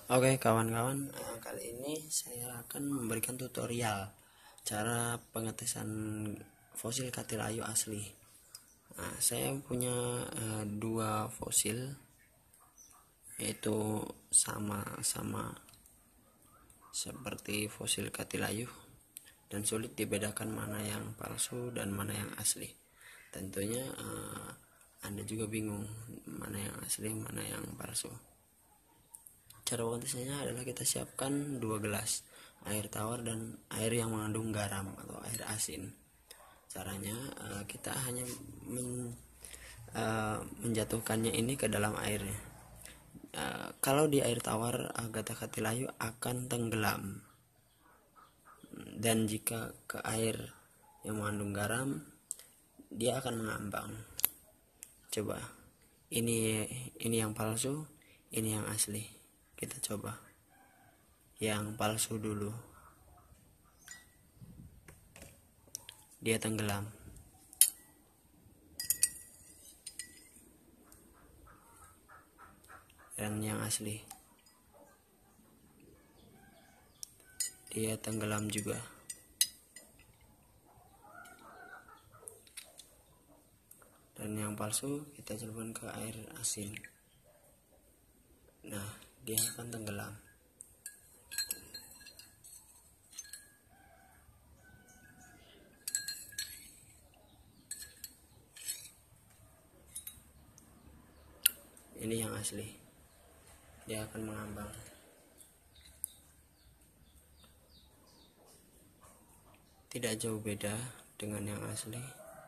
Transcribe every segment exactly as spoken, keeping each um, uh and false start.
Oke kawan-kawan, eh, kali ini saya akan memberikan tutorial cara pengetesan fosil katilayu asli. Nah, saya punya eh, dua fosil, yaitu sama-sama seperti fosil katilayu dan sulit dibedakan mana yang palsu dan mana yang asli. Tentunya eh, Anda juga bingung mana yang asli mana yang palsu. Cara pengetesannya adalah kita siapkan dua gelas air tawar dan air yang mengandung garam atau air asin. Caranya uh, kita hanya men, uh, menjatuhkannya ini ke dalam airnya. Uh, kalau di air tawar, Agatha katilayu akan tenggelam, dan jika ke air yang mengandung garam, dia akan mengambang. Coba, ini ini yang palsu, ini yang asli. Kita coba yang palsu dulu. Dia tenggelam. Dan yang asli, dia tenggelam juga. Dan yang palsu kita celupkan ke air asin. Nah, dia akan tenggelam. Ini yang asli, dia akan mengambang. Tidak jauh beda dengan yang asli,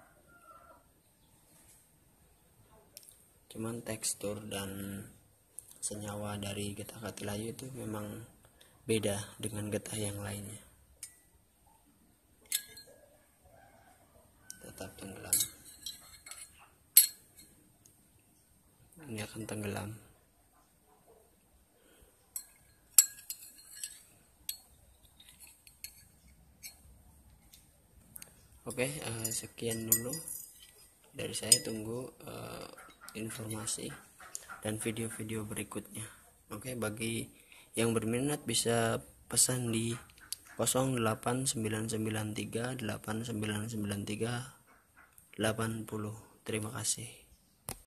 cuman tekstur dan senyawa dari getah katilayu itu memang beda dengan getah yang lainnya. Tetap tenggelam. Ini akan tenggelam. Oke, uh, sekian dulu dari saya. Tunggu uh, informasi dan video-video berikutnya. Oke, bagi yang berminat bisa pesan di nol delapan sembilan sembilan tiga delapan sembilan sembilan tiga delapan nol. Terima kasih.